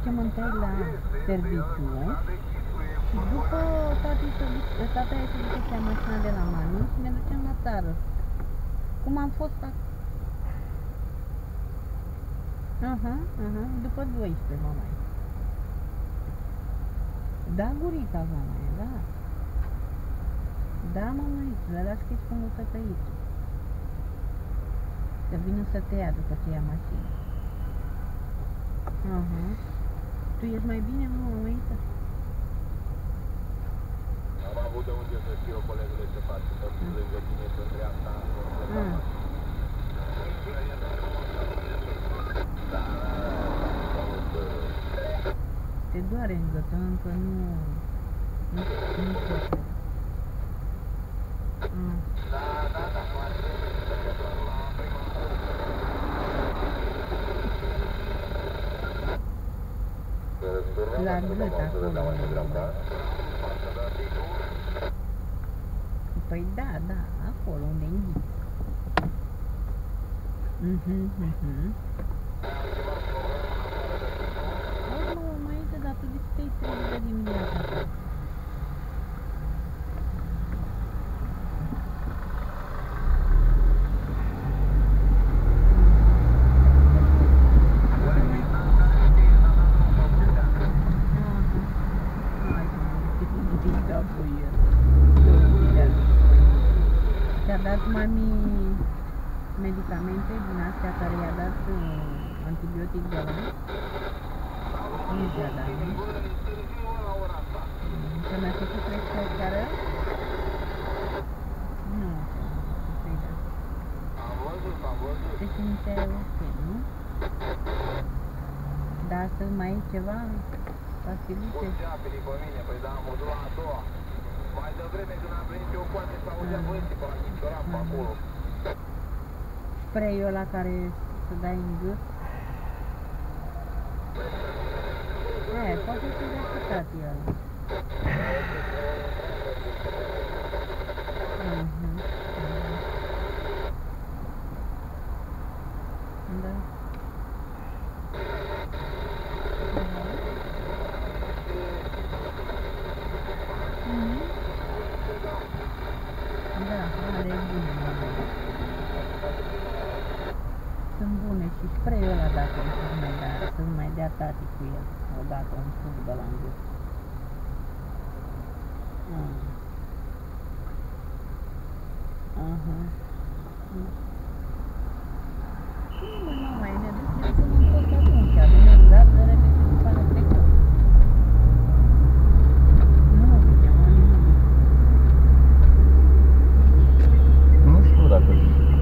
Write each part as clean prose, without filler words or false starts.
ducem întâi la serviciu și după tata e să duce să ia mașina de la mami și ne ducem la țară. Cum am fost acum. După 12, mama. Da, gurica, mama, da. Da, mămăiță, dar las că-i spun să tăiți. Să vină să te ia după ce ia mașina. Tu ești mai bine, mămăiță? Am avut de unde să știu, colegule, ce faci, să fiu lângă tine pe dreapta. Te doare în gât, încă nu știu. La gât acolo. Păi da, acolo unde indici. Dar tu de ce te-ai trezit de dimineața asta? Ți-a dat mami medicamente din astea care i-a dat antibiotic de la? Nu ți-a dat, nu? Să mi-a făcut crește seară? Nu, să-i dat. Te simte ok, nu? Dar astăzi mai e ceva? Facilite? Păi da, am văzut la a doua. Mai devreme când am venit eu poate să auzea băieții pe la Chincioran pe acolo. Spray-ul ăla care să dai în gât? Poate să dea căcat el. Da. Are bune. Sunt bune și spray-ul ăla dacă să-ți mai dea tati cu el odată un suc de la îngât. Nu mai ne ducem cum am fost atunci, avem dat de repede după anul trecut. Nu mă ducem, Nu știu dacă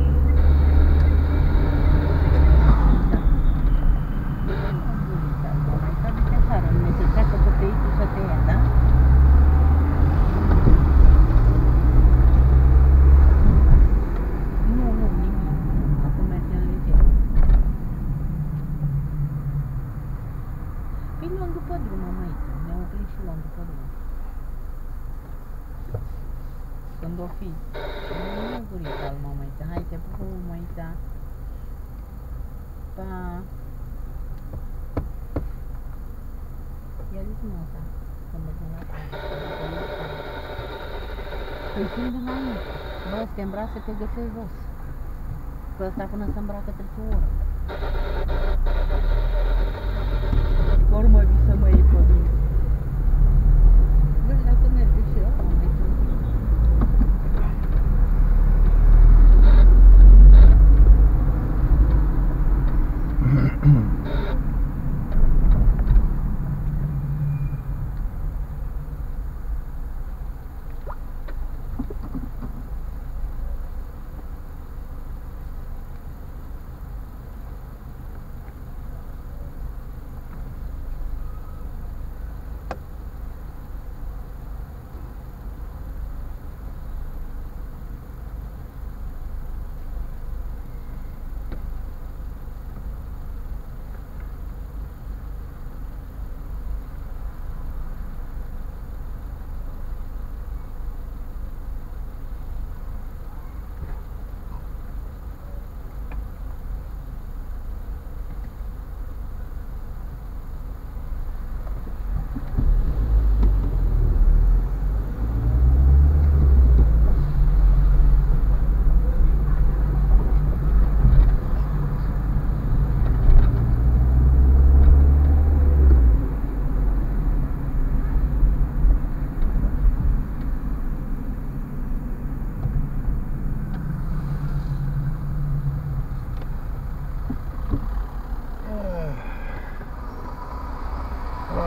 când o fi. Nu gurica al mămăița. Hai, te pup, mămăița. Pa. Ia zi-mi asta. Că mergem la casă. Păi fiind înainte. Bă, să te îmbraci să te găsești jos. Că ăsta până se îmbracă trece o oră. Ori mă vii să mă iei pe mine. Bă, dacă merge și eu, am mai sunt.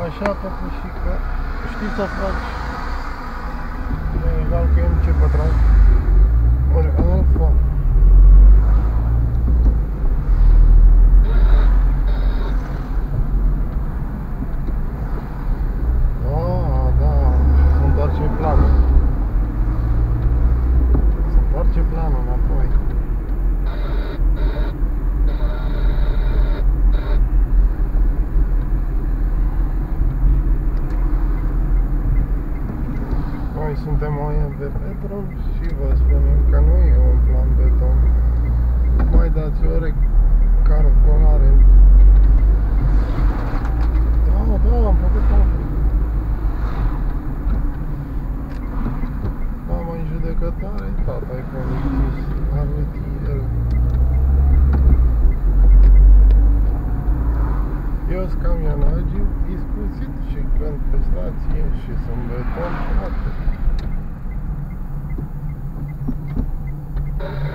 Așa, păpușică, știi să faci, e egal că MC pătrat, ori alfa. Da, și se întoarce planul. Se întoarce planul înapoi. Noi suntem oameni de beton și vă spunem că nu e un plan beton. Mai dați o recarcolare. Da, am făcut totul. Mama în judecătare, tata e polițist, arăt el. Eu sunt camionagiu, iscusit și când pe stație și sunt beton, frate.